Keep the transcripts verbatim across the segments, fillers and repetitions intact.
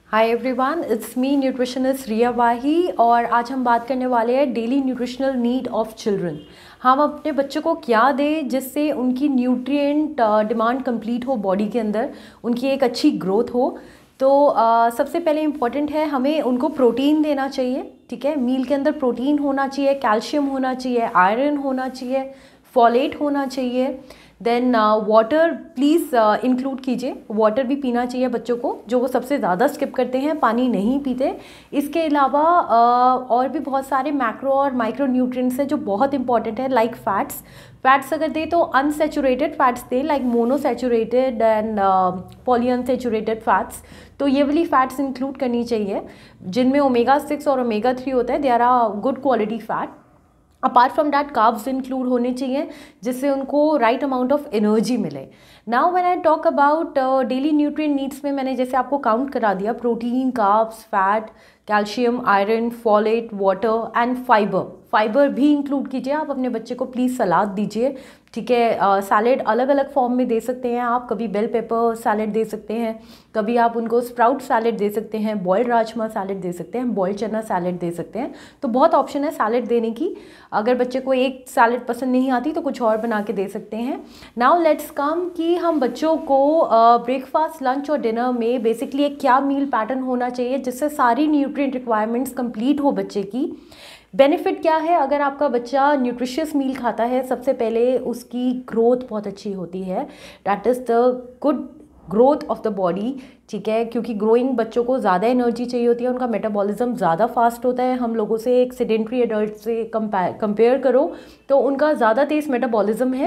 Hi everyone, it's me nutritionist Riya Wahi और आज हम बात करने वाले हैं daily nutritional need of children. हम अपने बच्चों को क्या दें जिससे उनकी न्यूट्रिएंट डिमांड कंप्लीट हो, बॉडी के अंदर उनकी एक अच्छी ग्रोथ हो। तो uh, सबसे पहले इम्पॉर्टेंट है हमें उनको प्रोटीन देना चाहिए। ठीक है, मील के अंदर प्रोटीन होना चाहिए, कैल्शियम होना चाहिए, आयरन होना चाहिए, फॉलेट होना चाहिए। देन वाटर प्लीज़ इंक्लूड कीजिए, वाटर भी पीना चाहिए बच्चों को, जो वो सबसे ज़्यादा स्किप करते हैं, पानी नहीं पीते। इसके अलावा uh, और भी बहुत सारे मैक्रो और माइक्रो न्यूट्रिएंट्स हैं जो बहुत इंपॉर्टेंट है, लाइक फैट्स। फैट्स अगर दे तो अनसेचुरेटेड फैट्स दे, like monounsaturated and poly unsaturated fats. तो ये वाली फैट्स इंक्लूड करनी चाहिए जिनमें ओमेगा सिक्स और ओमेगा थ्री होता है, they are a good quality fat. Apart from that carbs include होने चाहिए जिससे उनको राइट अमाउंट ऑफ एनर्जी मिले। Now when I talk about daily nutrient needs में मैंने जैसे आपको काउंट करा दिया, protein, carbs, fat, calcium, iron, folate, water and fibre. Fibre भी इंक्लूड कीजिए आप अपने बच्चे को, प्लीज़ सलाद दीजिए। ठीक है, सैलेड अलग अलग फॉर्म में दे सकते हैं आप, कभी बेल पेपर सैलेड दे सकते हैं, कभी आप उनको स्प्राउट सैलेड दे सकते हैं, बॉयल्ड राजमा सैलेड दे सकते हैं, बॉयल्ड चना सैलेड दे सकते हैं। तो बहुत ऑप्शन है सैलेड देने की। अगर बच्चे को एक सैलेड पसंद नहीं आती तो कुछ और बना के दे सकते हैं। नाउ लेट्स कम कि हम बच्चों को ब्रेकफास्ट, लंच और डिनर में बेसिकली एक क्या मील पैटर्न होना चाहिए जिससे सारी न्यूट्रिएंट रिक्वायरमेंट्स कंप्लीट हो बच्चे की। बेनिफिट क्या है अगर आपका बच्चा न्यूट्रिशियस मील खाता है? सबसे पहले उसकी ग्रोथ बहुत अच्छी होती है, that is the good growth of the body. ठीक है, क्योंकि ग्रोइंग बच्चों को ज़्यादा एनर्जी चाहिए होती है, उनका मेटाबॉलिज्म ज़्यादा फास्ट होता है। हम लोगों से, एक सेडेंट्री एडल्ट से कंपेयर करो तो उनका ज़्यादा तेज़ मेटाबॉलिज्म है।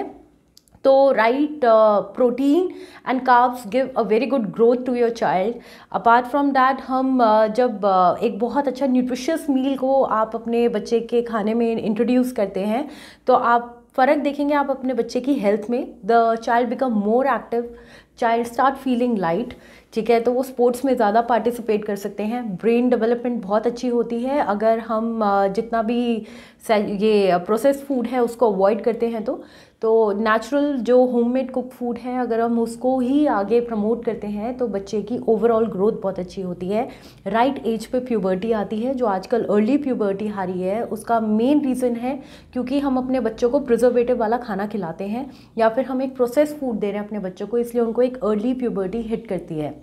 तो right protein and carbs give a very good growth to your child. Apart from that हम uh, जब uh, एक बहुत अच्छा न्यूट्रिशियस मील को आप अपने बच्चे के खाने में इंट्रोड्यूस करते हैं तो आप फ़र्क देखेंगे आप अपने बच्चे की हेल्थ में। The child become more active, child start feeling light. ठीक है, तो वो स्पोर्ट्स में ज़्यादा पार्टिसिपेट कर सकते हैं। ब्रेन डेवलपमेंट बहुत अच्छी होती है अगर हम जितना भी ये प्रोसेस्ड फूड है उसको अवॉइड करते हैं। तो तो नेचुरल जो होममेड कुक फूड है अगर हम उसको ही आगे प्रमोट करते हैं तो बच्चे की ओवरऑल ग्रोथ बहुत अच्छी होती है। राइट एज पे प्यूबर्टी आती है, जो आजकल अर्ली प्यूबर्टी आ रही है उसका मेन रीज़न है क्योंकि हम अपने बच्चों को प्रिजर्वेटिव वाला खाना खिलाते हैं या फिर हम एक प्रोसेस्ड फूड दे रहे हैं अपने बच्चों को, इसलिए उनको एक अर्ली प्यूबर्टी हिट करती है।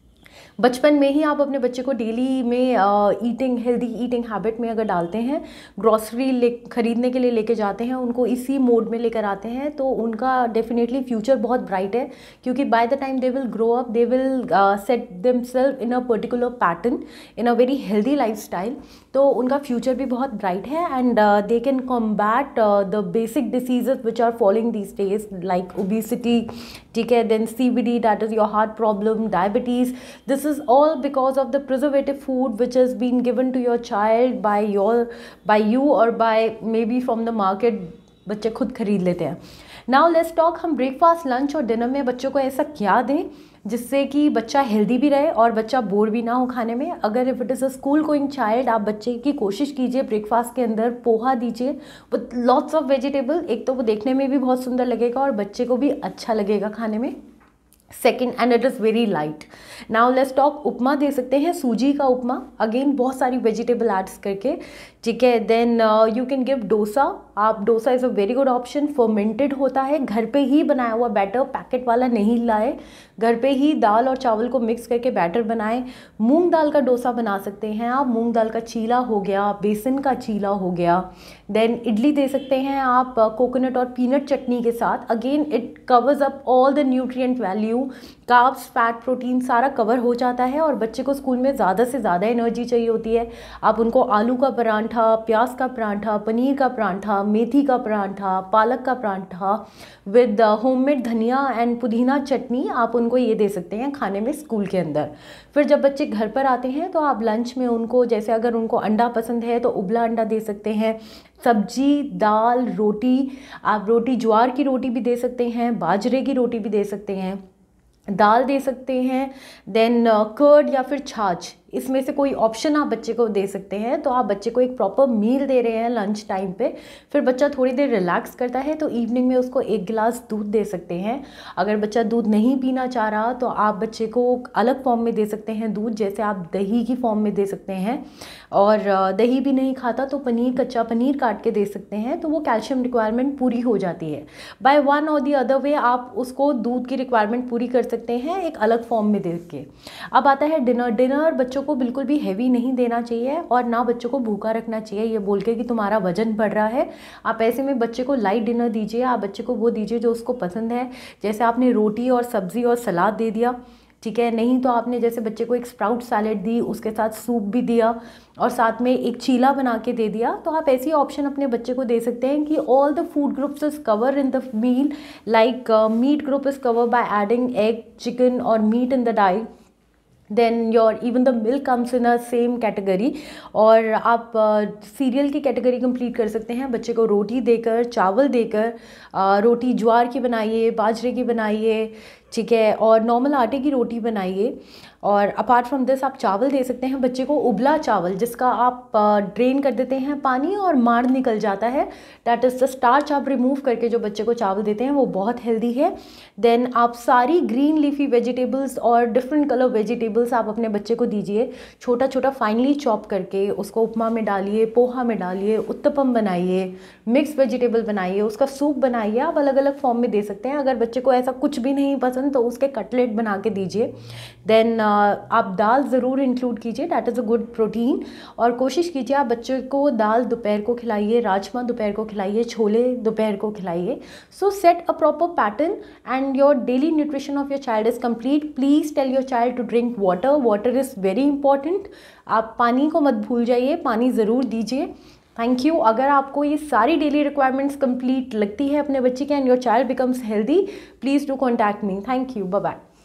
बचपन में ही आप अपने बच्चे को डेली में ईटिंग, हेल्दी ईटिंग हैबिट में अगर डालते हैं, ग्रॉसरी ले खरीदने के लिए लेके जाते हैं, उनको इसी मोड में लेकर आते हैं तो उनका डेफिनेटली फ्यूचर बहुत ब्राइट है। क्योंकि by the time they will grow up, they will set themselves in a particular pattern, in a very healthy lifestyle. तो उनका फ्यूचर भी बहुत ब्राइट है and they can combat the basic diseases which are following these days, like obesity. ठीक है, then C B D, that is your heart problem, diabetes. This is all because of the preservative food which has been given to your child by your by you or by maybe from the market, बच्चे खुद खरीद लेते हैं। Now let's talk, हम breakfast, lunch और dinner में बच्चों को ऐसा क्या दें जिससे कि बच्चा हेल्दी भी रहे और बच्चा बोर भी ना हो खाने में। अगर if it is a school going child, आप बच्चे की कोशिश कीजिए ब्रेकफास्ट के अंदर पोहा दीजिए विद लॉट्स ऑफ वेजिटेबल। एक तो वो देखने में भी बहुत सुंदर लगेगा और बच्चे को भी अच्छा लगेगा खाने में। Second, and it is very light. Now let's talk, upma दे सकते हैं, सूजी का उपमा, अगेन बहुत सारी वेजिटेबल एड्स करके। ठीक है, then you can give dosa. आप dosa is a very good option, fermented होता है, घर पे ही बनाया हुआ बैटर, पैकेट वाला नहीं लाए, घर पे ही दाल और चावल को मिक्स करके बैटर बनाएं। मूंग दाल का डोसा बना सकते हैं आप, मूंग दाल का चीला हो गया, बेसन का चीला हो गया। देन इडली दे सकते हैं आप कोकोनट और पीनट चटनी के साथ, again it covers up all the nutrient value, carbs, fat, protein सारा कवर हो जाता है और बच्चे को स्कूल में ज़्यादा से ज़्यादा एनर्जी चाहिए होती है। आप उनको आलू का परांठा, प्याज का परांठा, पनीर का परांठा, मेथी का परांठा, पालक का paratha with homemade dhaniya and pudina chutney, आप उनको ये दे सकते हैं खाने में स्कूल के अंदर। फिर जब बच्चे घर पर आते हैं तो आप लंच में उनको, जैसे अगर उनको अंडा पसंद है तो उबला अंडा दे सकते हैं, सब्जी, दाल, रोटी। आप रोटी, ज्वार की रोटी भी दे सकते हैं, बाजरे की रोटी भी दे सकते हैं, दाल दे सकते हैं। देन कर्ड या फिर छाछ, इसमें से कोई ऑप्शन आप बच्चे को दे सकते हैं। तो आप बच्चे को एक प्रॉपर मील दे रहे हैं लंच टाइम पे, फिर बच्चा थोड़ी देर रिलैक्स करता है तो इवनिंग में उसको एक गिलास दूध दे सकते हैं। अगर बच्चा दूध नहीं पीना चाह रहा तो आप बच्चे को अलग फॉर्म में दे सकते हैं दूध, जैसे आप दही की फॉर्म में दे सकते हैं। और दही भी नहीं खाता तो पनीर, कच्चा पनीर काट के दे सकते हैं, तो वो कैल्शियम रिक्वायरमेंट पूरी हो जाती है। बाय वन और दी अदर वे आप उसको दूध की रिक्वायरमेंट पूरी कर सकते हैं एक अलग फॉर्म में दे के। अब आता है डिनर। डिनर बच्चों को बिल्कुल भी हैवी नहीं देना चाहिए और ना बच्चों को भूखा रखना चाहिए ये बोल के कि तुम्हारा वजन बढ़ रहा है। आप ऐसे में बच्चे को लाइट डिनर दीजिए, आप बच्चे को वो दीजिए जो उसको पसंद है। जैसे आपने रोटी और सब्ज़ी और सलाद दे दिया, ठीक है, नहीं तो आपने जैसे बच्चे को एक स्प्राउट सैलेड दी, उसके साथ सूप भी दिया और साथ में एक चीला बना के दे दिया। तो आप ऐसी ऑप्शन अपने बच्चे को दे सकते हैं कि all the food groups is cover in the meal, like meat group is cover by adding egg, chicken और meat in the diet, then your even the milk comes in a same category. और आप cereal uh, की category complete कर सकते हैं बच्चे को रोटी देकर, चावल देकर। uh, रोटी ज्वार की बनाइए, बाजरे की बनाइए, ठीक है, और नॉर्मल आटे की रोटी बनाइए। और अपार्ट फ्रॉम दिस आप चावल दे सकते हैं बच्चे को, उबला चावल जिसका आप ड्रेन कर देते हैं पानी और माड़ निकल जाता है, दैट इज़ द स्टार्च आप रिमूव करके जो बच्चे को चावल देते हैं वो बहुत हेल्दी है। देन आप सारी ग्रीन लीफी वेजिटेबल्स और डिफरेंट कलर वेजिटेबल्स आप अपने बच्चे को दीजिए, छोटा छोटा फाइनली चॉप करके उसको उपमा में डालिए, पोहा में डालिए, उत्तपम बनाइए, मिक्स वेजिटेबल बनाइए, उसका सूप बनाइए। आप अलग अलग फॉर्म में दे सकते हैं। अगर बच्चे को ऐसा कुछ भी नहीं पसंद तो उसके कटलेट बना के दीजिए। देन आप दाल ज़रूर इंक्लूड कीजिए, that is a good protein. और कोशिश कीजिए आप बच्चे को दाल दोपहर को खिलाइए, राजमा दोपहर को खिलाइए, छोले दोपहर को खिलाइए। So set a proper pattern and your daily nutrition of your child is complete. Please tell your child to drink water, water is very important. आप पानी को मत भूल जाइए, पानी ज़रूर दीजिए। Thank you. अगर आपको ये सारी डेली रिक्वायरमेंट्स कंप्लीट लगती है अपने बच्चे के and your child becomes healthy, please do contact me. Thank you, bye bye.